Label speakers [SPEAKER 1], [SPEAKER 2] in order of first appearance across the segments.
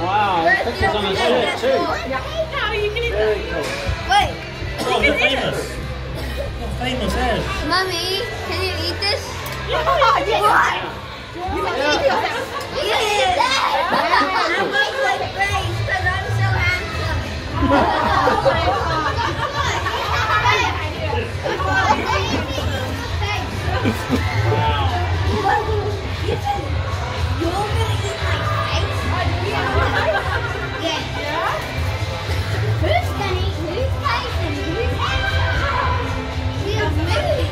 [SPEAKER 1] Wow, pictures on his shirt too.
[SPEAKER 2] How you can eat
[SPEAKER 1] Very
[SPEAKER 2] that?
[SPEAKER 1] cool.
[SPEAKER 3] Wait.
[SPEAKER 4] Oh, you're famous. You're famous, Ed.
[SPEAKER 3] Mommy, can you eat this?
[SPEAKER 2] Yeah.
[SPEAKER 3] What?
[SPEAKER 2] You can eat that.
[SPEAKER 3] Yes. I make my face because I'm so handsome. You're gonna eat my face? Yeah. Who's gonna eat whose face and whose face? It's me.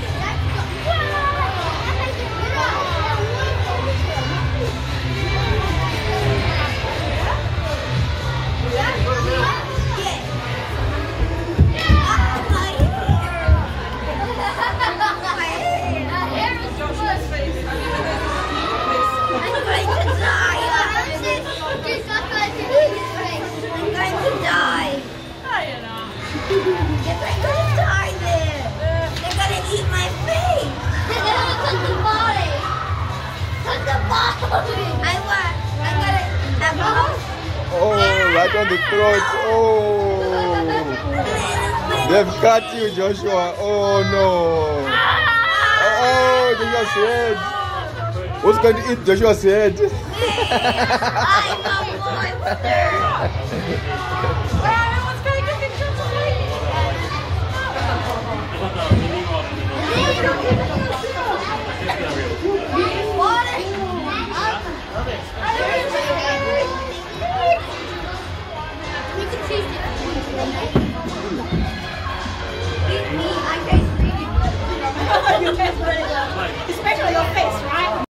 [SPEAKER 5] Oh, right on the throat. Oh, they've cut you, Joshua. Oh no. Oh, Joshua's head. Who's going to eat Joshua's head?
[SPEAKER 3] I'm a monster.
[SPEAKER 2] You taste really well.